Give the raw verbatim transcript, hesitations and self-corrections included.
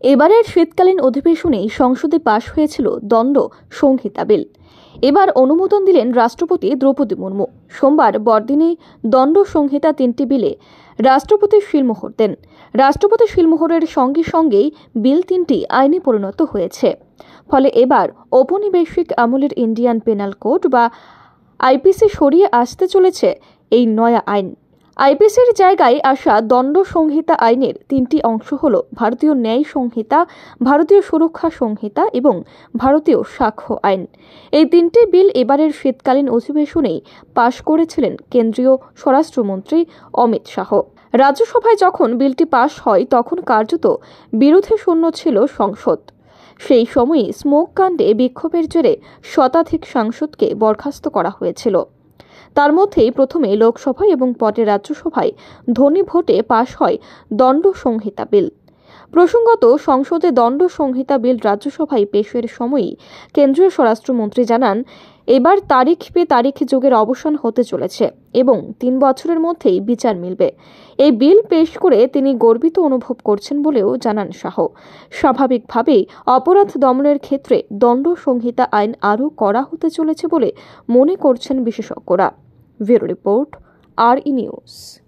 এবারের শীতকালীন অধিবেশনেই সংসদে পাশ হয়েছিল দণ্ড সংহিতা বিল। এবার অনুমোদন দিলেন রাষ্ট্রপতি দ্রৌপদী মুর্মু। সোমবার বড়দিনে দণ্ড সংহিতা তিনটি বিলে রাষ্ট্রপতি শিলমোহর দেন। রাষ্ট্রপতি শিলমোহরের সঙ্গে সঙ্গেই বিল তিনটি আইনে পরিণত হয়েছে। ফলে এবার ঔপনিবেশিক আমলের ইন্ডিয়ান পেনাল কোড বা আইপিসি সরিয়ে আসতে চলেছে এই নয়া আইন। আইপিসির জায়গায় আসা দণ্ড সংহিতা আইনের তিনটি অংশ হল ভারতীয় ন্যায় সংহিতা, ভারতীয় সুরক্ষা সংহিতা এবং ভারতীয় সাক্ষ্য আইন। এই তিনটি বিল এবারের শীতকালীন অধিবেশনেই পাশ করেছিলেন কেন্দ্রীয় স্বরাষ্ট্রমন্ত্রী অমিত শাহ। রাজ্যসভায় যখন বিলটি পাশ হয় তখন কার্যত বিরোধী শূন্য ছিল সংসদ। সেই সময়ই স্মোক কাণ্ডে বিক্ষোভের জেরে শতাধিক সাংসদকে বরখাস্ত করা হয়েছিল। তার মধ্যেই প্রথমে লোকসভায় এবং পরে রাজ্যসভায় ধ্বনি ভোটে পাশ হয় দণ্ড সংহিতা বিল। প্রসঙ্গত, সংসদে দণ্ড সংহিতা বিল রাজ্যসভায় পেশের সময়ই কেন্দ্রীয় স্বরাষ্ট্রমন্ত্রী জানান, এবার তারিখ পে তারিখ যুগের অবসান হতে চলেছে এবং তিন বছরের মধ্যেই বিচার মিলবে। এই বিল পেশ করে তিনি গর্বিত অনুভব করছেন বলেও জানান শাহ। স্বাভাবিকভাবেই অপরাধ দমনের ক্ষেত্রে দণ্ড সংহিতা আইন আরও কড়া হতে চলেছে বলে মনে করছেন বিশেষজ্ঞরা। ব্যুরো রিপোর্ট, আর ই নিউজ।